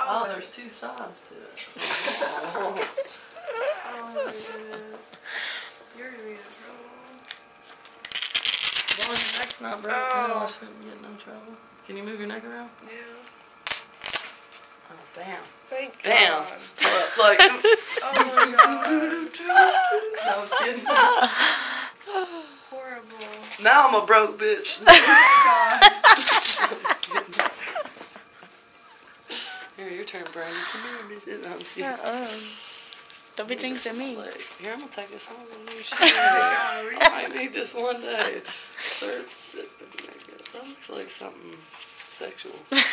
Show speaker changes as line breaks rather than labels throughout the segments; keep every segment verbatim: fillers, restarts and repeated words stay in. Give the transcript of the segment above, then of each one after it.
Oh, there's two sides to it.
Oh my goodness. You're gonna be in trouble.
As long as your neck's not broke,
Oh.
I shouldn't get in no trouble. Can you move your neck around?
Yeah.
Oh, bam.
Thank
Bam.
God.
Like,
Oh my God.
I was kidding.
Horrible.
Now I'm a broke bitch.
Oh
Here, your turn, Brandon. Come here, bitch. No, I'm kidding.
Uh-uh. Don't be jinxing me.
Like, here, I'm gonna take this home with me.
my
I might need this one day. Third sip of makeup. That looks like something sexual.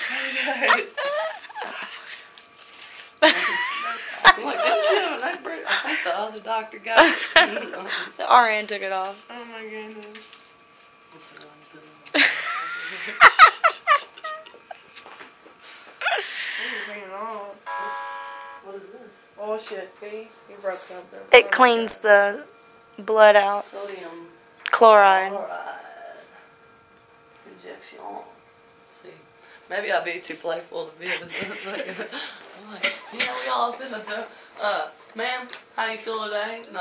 I'm like, didn't you have a neck break? I think the other doctor got it.
The R N took it off.
Oh my goodness.
Let's see what I can put on.
Bring it on.
What is this?
Oh shit, see? You broke something.
It cleans the blood out.
Sodium
Chloride.
chloride injection. See, maybe I'll be too playful to be able to do it. I'm like, you know, we all been up there. Uh, ma'am, how you feel today? No.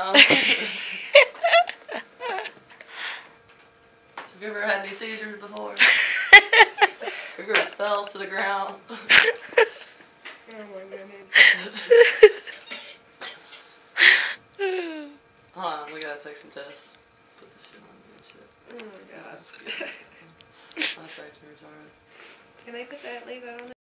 Have you ever had any seizures before? Have you ever fell to the ground?
Oh my goodness.
Hold on, we gotta take some tests. Put this shit on and shit.
Oh my God.
I'm retarded.
Can they put that, leave that on there?